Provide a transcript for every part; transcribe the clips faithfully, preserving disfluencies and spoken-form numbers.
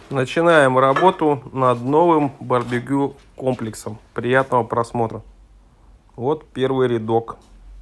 Начинаем работу над новым барбекю комплексом. Приятного просмотра. Вот первый рядок.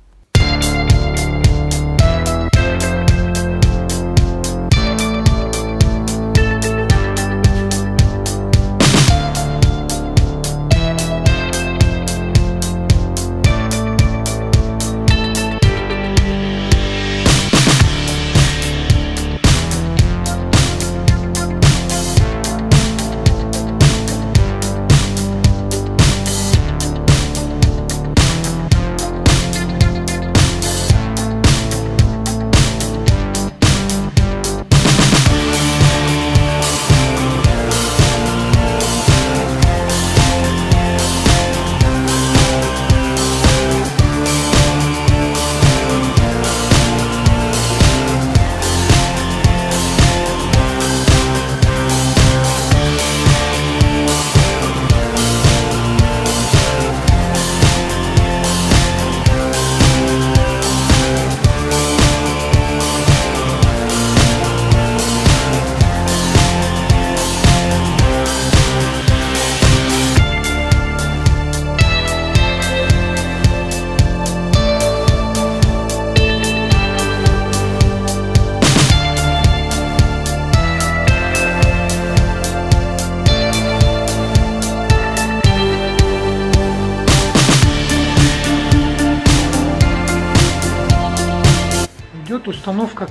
Идет установка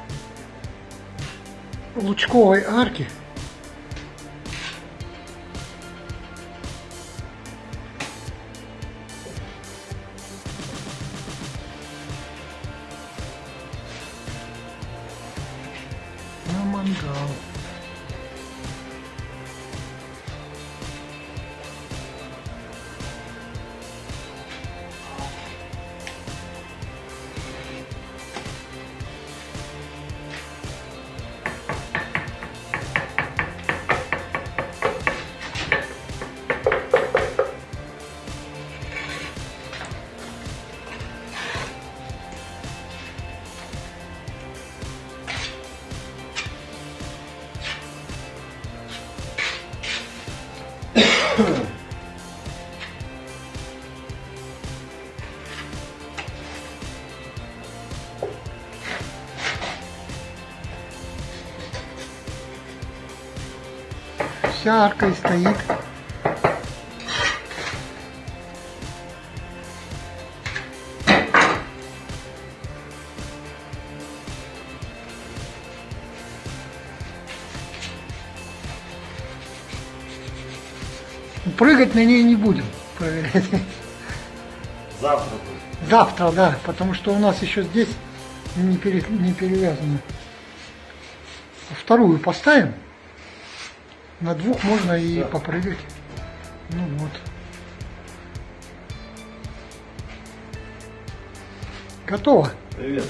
лучковой арки. На мангал. Вся арка и стоит. Прыгать на ней не будем, проверять. Завтра будет. Завтра, да, потому что у нас еще здесь не, пере, не перевязано. Вторую поставим. На двух можно и да. Попрыгать. Ну вот. Готово. Привет.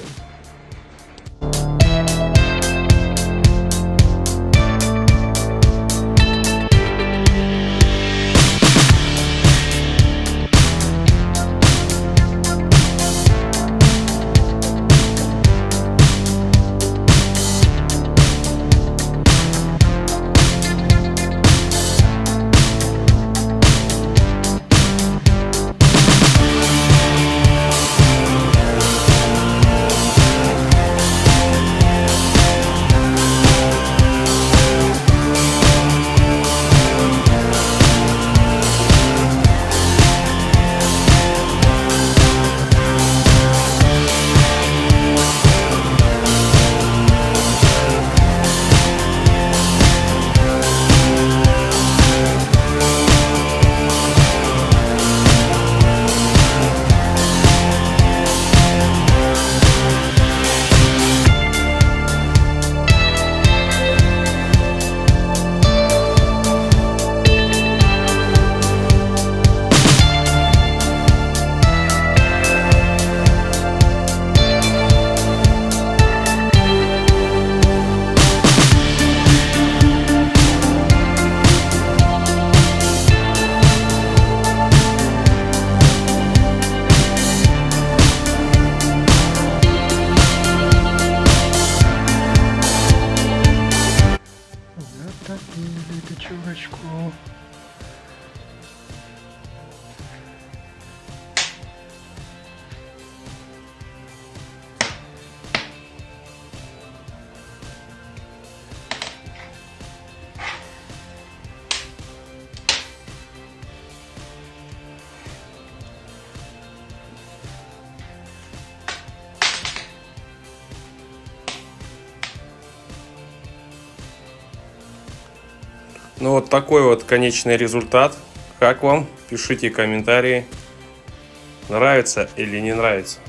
Растопили печурочку. Ну вот такой вот конечный результат. Как вам? Пишите комментарии. Нравится или не нравится.